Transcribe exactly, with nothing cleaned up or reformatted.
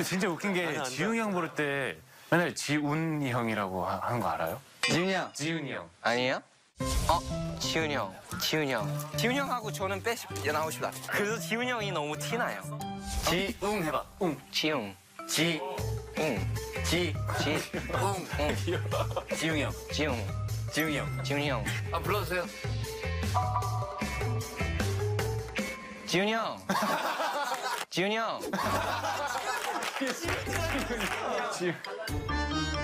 진짜 웃긴 게 지웅이 형 부를 때 맨날 지훈이 형이라고 하- 하는 거 알아요? 지훈이 형. 지훈이 형. 아니에요? 어? 지훈이 형. 지훈이 형. 지훈이 형하고 저는 빼 연하고 싶다. 그래서 지훈이 형이 너무 티나요. 지웅 해봐. 웅. 지웅. 지. 응. 지. 지. 웅. 응. 지웅이 형. 지웅. 지웅이 형. 지훈이 형. 아 불러주세요. 지훈이 형. 지훈이 형. 지웅.